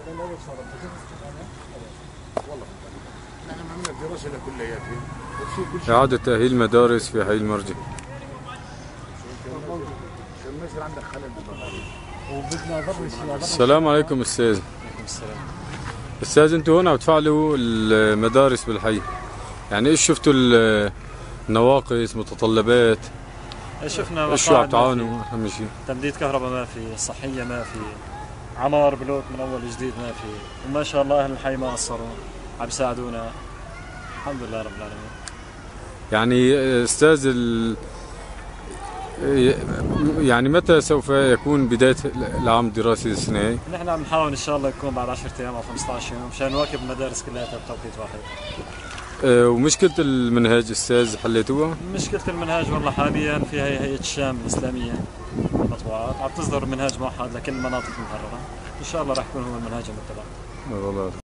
والله احنا عملنا الدراسه كلياتها. إعادة تأهيل مدارس في حي المرجي. عندك خلل السلام عليكم أستاذ. وعليكم السلام. أستاذ، أنتوا هنا بتفعلوا المدارس بالحي، يعني إيش شفتوا النواقص متطلبات؟ شفنا إيش عم تعانوا أهم شيء؟ تمديد كهرباء ما في، صحية ما في، عمار بلوك من أول جديد ما في، وما شاء الله أهل الحي ما قصروا، عم يساعدونا الحمد لله رب العالمين. يعني أستاذ يعني متى سوف يكون بداية العام الدراسي السنة هي؟ نحن عم نحاول إن شاء الله يكون بعد 10 أيام أو 15 يوم مشان نواكب المدارس كلها بتوقيت واحد. ومشكلة المنهاج أستاذ حليتوها؟ مشكلة المنهاج والله حاليا فيها هيئة الشام الإسلامية مطبوعات عم تصدر منهاج موحد لكل المناطق المحررة، إن شاء الله راح يكون هو المنهاج المتبع.